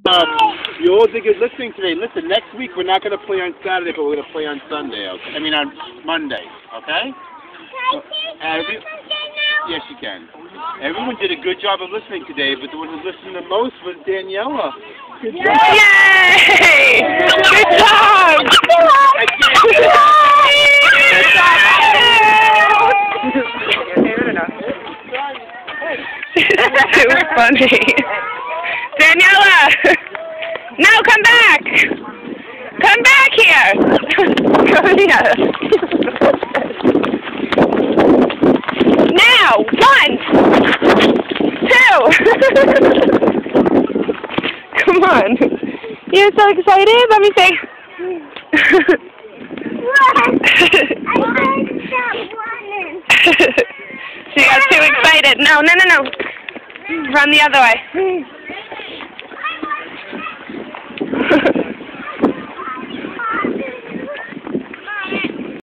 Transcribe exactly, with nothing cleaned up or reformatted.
Um, you all did good listening today. Listen, next week we're not going to play on Saturday, but we're going to play on Sunday. Okay? I mean on Monday. Okay? Can I say Every, something now? yes, you can. Everyone did a good job of listening today, but the one who listened the most was Daniella. Good job. Yay! Good job! It was funny. Daniella! No, come back! Come back here! Come here. Now! One! Two! Come on. You're so excited? Let me see. She got too excited. No, no, no, no. Run the other way.